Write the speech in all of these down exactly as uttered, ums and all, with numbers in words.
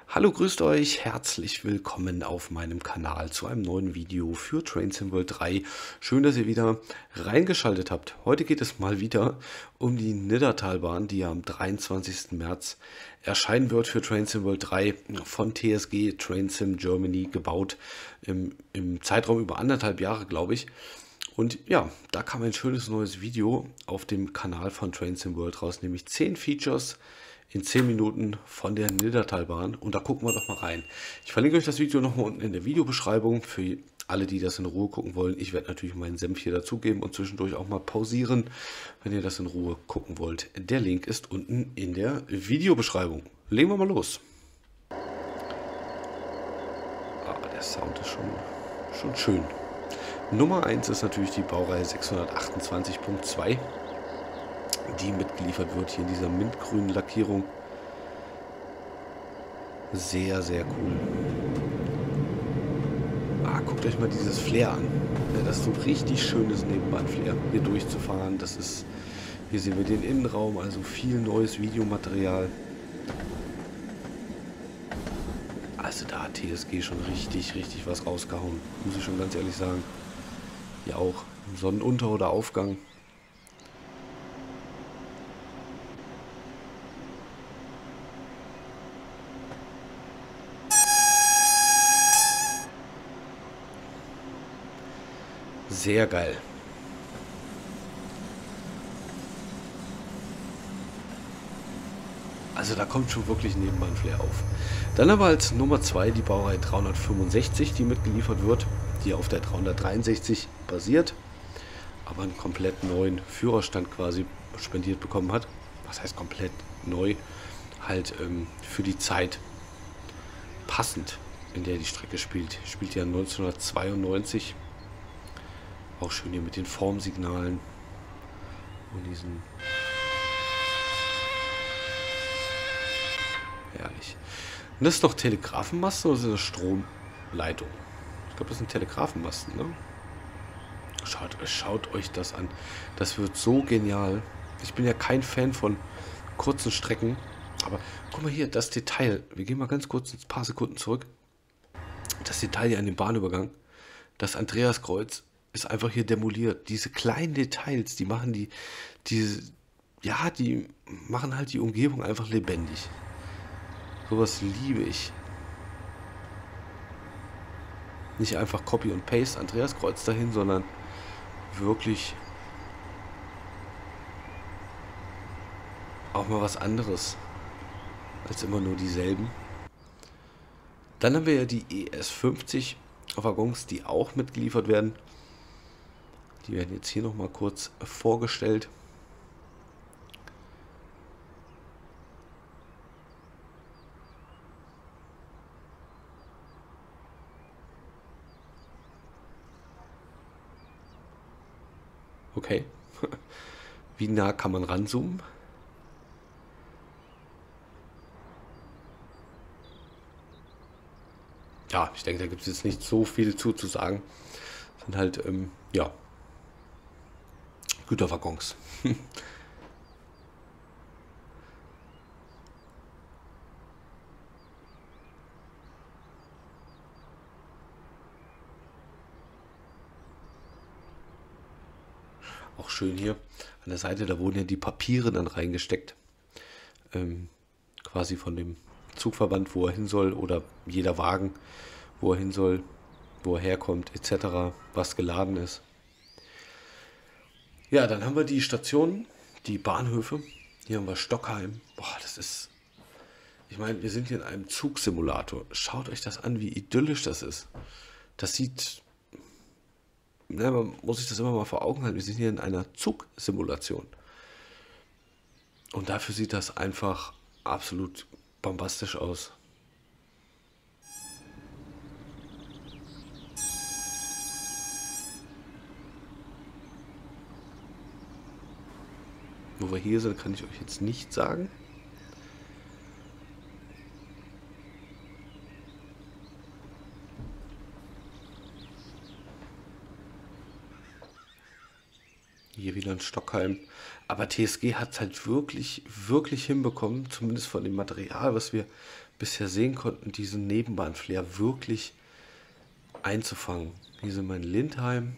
Hallo, grüßt euch, herzlich willkommen auf meinem Kanal zu einem neuen Video für Train Sim World drei. Schön, dass ihr wieder reingeschaltet habt. Heute geht es mal wieder um die Niddertalbahn, die ja am dreiundzwanzigsten März erscheinen wird für Train Sim World drei von T S G Train Sim Germany gebaut, im, im Zeitraum über anderthalb Jahre, glaube ich. Und ja, da kam ein schönes neues Video auf dem Kanal von Train Sim World raus, nämlich zehn Features in zehn Minuten von der Niddertalbahn. Und da gucken wir doch mal rein. Ich verlinke euch das Video nochmal unten in der Videobeschreibung für alle, die das in Ruhe gucken wollen. Ich werde natürlich meinen Senf hier dazugeben und zwischendurch auch mal pausieren, wenn ihr das in Ruhe gucken wollt. Der Link ist unten in der Videobeschreibung. Legen wir mal los. Ah, der Sound ist schon, schon schön. Nummer eins ist natürlich die Baureihe sechshundertachtundzwanzig Punkt zwei, die mitgeliefert wird hier in dieser mintgrünen Lackierung. Sehr, sehr cool. Ah, guckt euch mal dieses Flair an. Ja, das ist so ein richtig schönes Nebenbahnflair, hier durchzufahren. Das ist, hier sehen wir den Innenraum, also viel neues Videomaterial. Also da hat T S G schon richtig, richtig was rausgehauen, muss ich schon ganz ehrlich sagen. Hier auch Sonnenunter- oder Aufgang. Sehr geil. Also da kommt schon wirklich Nebenbahnflair auf. Dann aber als Nummer zwei die Baureihe dreihundertfünfundsechzig, die mitgeliefert wird, die auf der dreihundertdreiundsechzig basiert, aber einen komplett neuen Führerstand quasi spendiert bekommen hat. Was heißt komplett neu? Halt ähm, für die Zeit passend, in der die Strecke spielt. Spielt ja neunzehnhundertzweiundneunzig. Auch schön hier mit den Formsignalen und diesen... Herrlich. Und das ist noch Telegrafenmasten oder sind das Stromleitung? Ich glaube, das sind Telegrafenmasten, ne? Schaut, schaut euch das an. Das wird so genial. Ich bin ja kein Fan von kurzen Strecken, aber guck mal hier, das Detail. Wir gehen mal ganz kurz ein paar Sekunden zurück. Das Detail hier an dem Bahnübergang. Das Andreaskreuz ist einfach hier demoliert. Diese kleinen Details, die machen die, diese, ja, die machen halt die Umgebung einfach lebendig. Sowas liebe ich. Nicht einfach Copy und Paste Andreaskreuz dahin, sondern wirklich auch mal was anderes als immer nur dieselben. Dann haben wir ja die E S fünfzig Waggons, die auch mitgeliefert werden. Die werden jetzt hier nochmal kurz vorgestellt. Okay. Wie nah kann man ranzoomen? Ja, ich denke, da gibt es jetzt nicht so viel zu, zu sagen. Das sind halt, ähm, ja, Güterwaggons. Auch schön hier an der Seite, da wurden ja die Papiere dann reingesteckt. Ähm, quasi von dem Zugverband, wo er hin soll, oder jeder Wagen, wo er hin soll, wo er herkommt, et cetera, was geladen ist. Ja, dann haben wir die Stationen, die Bahnhöfe. Hier haben wir Stockheim. Boah, das ist... Ich meine, wir sind hier in einem Zugsimulator. Schaut euch das an, wie idyllisch das ist. Das sieht... Ja, man muss sich das immer mal vor Augen halten. Wir sind hier in einer Zugsimulation. Und dafür sieht das einfach absolut bombastisch aus. Wo wir hier sind, kann ich euch jetzt nicht sagen. Hier wieder in Stockheim. Aber T S G hat es halt wirklich, wirklich hinbekommen, zumindest von dem Material, was wir bisher sehen konnten, diesen Nebenbahnflair wirklich einzufangen. Hier sind wir in Lindheim.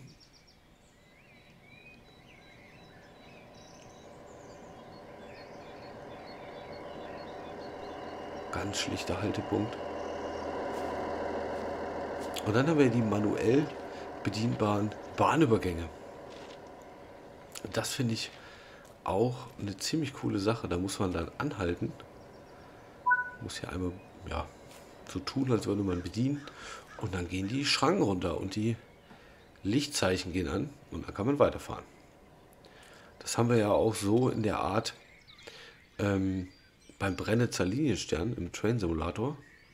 Ganz schlichter Haltepunkt. Und dann haben wir die manuell bedienbaren Bahnübergänge. Das finde ich auch eine ziemlich coole Sache. Da muss man dann anhalten. Muss hier einmal ja, so tun, als würde man bedienen. Und dann gehen die Schranken runter und die Lichtzeichen gehen an und dann kann man weiterfahren. Das haben wir ja auch so in der Art ähm, beim Brennitzer Linienstern im Train Simulator.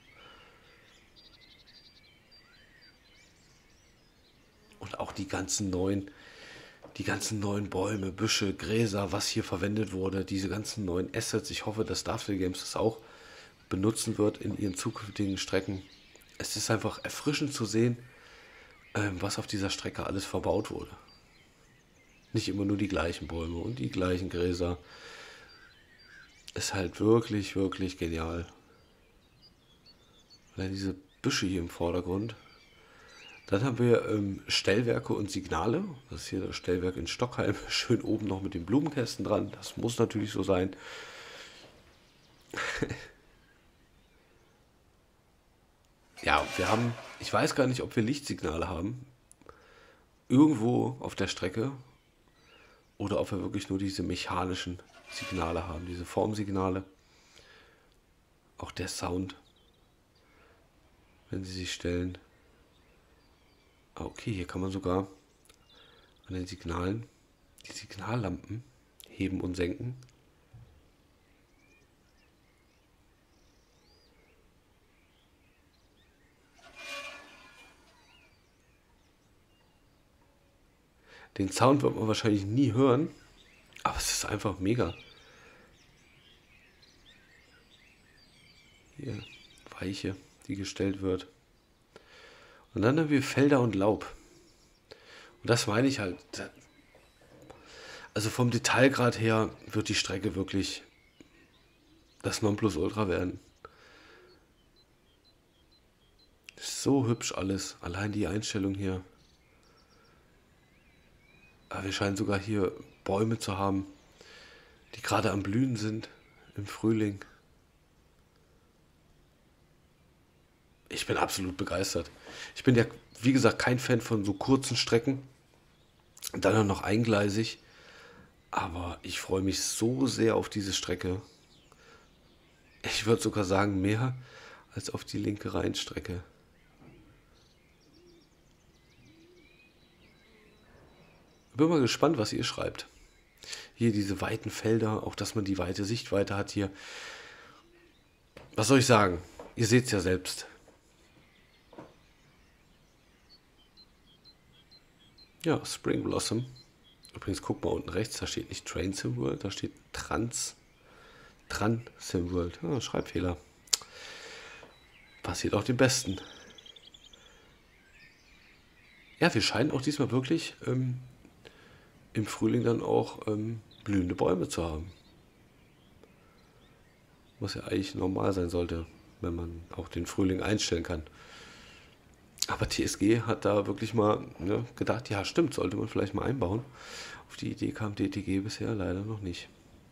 Und auch die ganzen neuen, die ganzen neuen Bäume, Büsche, Gräser, was hier verwendet wurde, diese ganzen neuen Assets. Ich hoffe, dass Starfield Games das auch benutzen wird in ihren zukünftigen Strecken. Es ist einfach erfrischend zu sehen, ähm, was auf dieser Strecke alles verbaut wurde. Nicht immer nur die gleichen Bäume und die gleichen Gräser. Ist halt wirklich, wirklich genial. Allein diese Büsche hier im Vordergrund. Dann haben wir ähm, Stellwerke und Signale. Das ist hier das Stellwerk in Stockheim. Schön oben noch mit den Blumenkästen dran. Das muss natürlich so sein. Ja, wir haben, ich weiß gar nicht, ob wir Lichtsignale haben. Irgendwo auf der Strecke. Oder ob wir wirklich nur diese mechanischen Signale haben. Diese Formsignale. Auch der Sound. Wenn sie sich stellen. Ah, okay, hier kann man sogar an den Signalen die Signallampen heben und senken. Den Sound wird man wahrscheinlich nie hören, aber es ist einfach mega. Hier, Weiche, die gestellt wird. Und dann haben wir Felder und Laub. Und das meine ich halt. Also vom Detailgrad her wird die Strecke wirklich das Nonplusultra werden. Ist so hübsch alles. Allein die Einstellung hier. Aber wir scheinen sogar hier Bäume zu haben, die gerade am Blühen sind im Frühling. Ich bin absolut begeistert. Ich bin ja, wie gesagt, kein Fan von so kurzen Strecken. Dann noch eingleisig. Aber ich freue mich so sehr auf diese Strecke. Ich würde sogar sagen, mehr als auf die linke Rheinstrecke. Bin mal gespannt, was ihr schreibt. Hier diese weiten Felder, auch dass man die weite Sichtweite hat hier. Was soll ich sagen? Ihr seht es ja selbst. Ja, Spring Blossom. Übrigens, guck mal unten rechts, da steht nicht Train Sim World, da steht Trans, Tran Sim World. Ah, Schreibfehler. Passiert auch dem Besten. Ja, wir scheinen auch diesmal wirklich ähm, im Frühling dann auch ähm, blühende Bäume zu haben. Was ja eigentlich normal sein sollte, wenn man auch den Frühling einstellen kann. Aber T S G hat da wirklich mal ne, gedacht, ja stimmt, sollte man vielleicht mal einbauen. Auf die Idee kam D T G bisher leider noch nicht.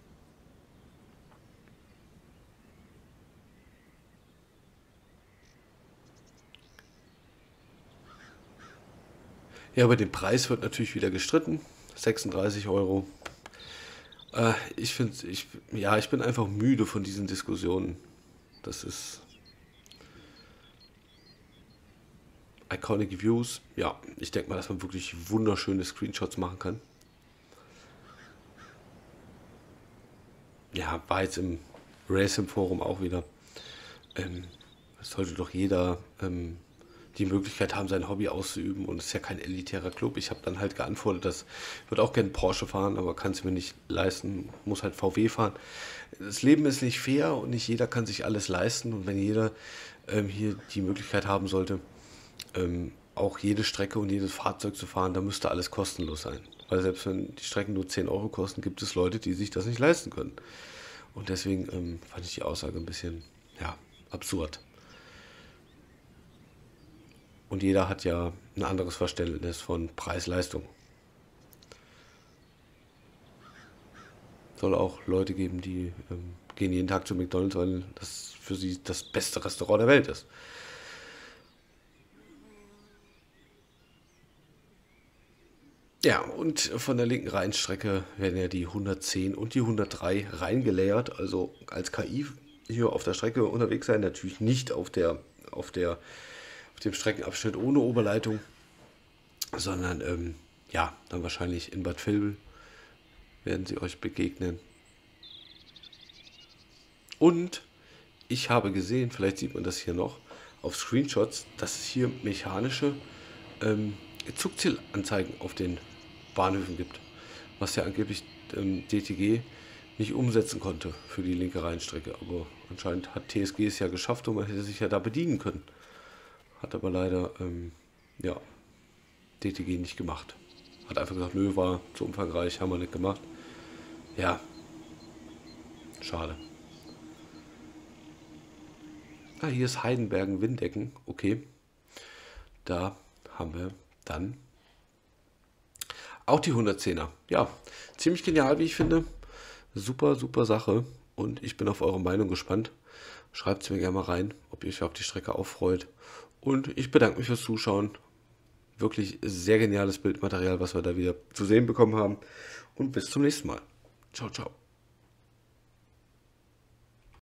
Ja, aber den Preis wird natürlich wieder gestritten. sechsunddreißig Euro. Äh, ich finde, ich, ja, ich bin einfach müde von diesen Diskussionen. Das ist... Iconic Views, ja, ich denke mal, dass man wirklich wunderschöne Screenshots machen kann. Ja, war jetzt im Racing Forum auch wieder. Ähm, es sollte doch jeder ähm, die Möglichkeit haben, sein Hobby auszuüben und es ist ja kein elitärer Club. Ich habe dann halt geantwortet, dass ich würde auch gerne Porsche fahren, aber kann es mir nicht leisten, muss halt V W fahren. Das Leben ist nicht fair und nicht jeder kann sich alles leisten und wenn jeder ähm, hier die Möglichkeit haben sollte, ähm, auch jede Strecke und jedes Fahrzeug zu fahren, da müsste alles kostenlos sein. Weil selbst wenn die Strecken nur zehn Euro kosten, gibt es Leute, die sich das nicht leisten können. Und deswegen ähm, fand ich die Aussage ein bisschen, ja, absurd. Und jeder hat ja ein anderes Verständnis von Preis-Leistung. Soll auch Leute geben, die ähm, gehen jeden Tag zu McDonald's, weil das für sie das beste Restaurant der Welt ist. Ja, und von der linken Reihenstrecke werden ja die hundertzehn und die hundertdrei reingelayert, also als K I hier auf der Strecke unterwegs sein, natürlich nicht auf der, auf der, auf dem Streckenabschnitt ohne Oberleitung, sondern ähm, ja, dann wahrscheinlich in Bad Vilbel werden sie euch begegnen. Und ich habe gesehen, vielleicht sieht man das hier noch auf Screenshots, dass es hier mechanische ähm, Zugzielanzeigen auf den Bahnhöfen gibt, was ja angeblich ähm, D T G nicht umsetzen konnte für die linke Rheinstrecke. Aber anscheinend hat T S G es ja geschafft und man hätte sich ja da bedienen können. Hat aber leider ähm, ja, D T G nicht gemacht. Hat einfach gesagt, nö, war zu umfangreich, haben wir nicht gemacht. Ja, schade. Ah, hier ist Heidenbergen-Windecken. Okay, da haben wir dann auch die hundertzehner. Ja, ziemlich genial, wie ich finde. Super, super Sache. Und ich bin auf eure Meinung gespannt. Schreibt es mir gerne mal rein, ob ihr euch auf die Strecke auffreut. Und ich bedanke mich fürs Zuschauen. Wirklich sehr geniales Bildmaterial, was wir da wieder zu sehen bekommen haben. Und bis zum nächsten Mal. Ciao, ciao.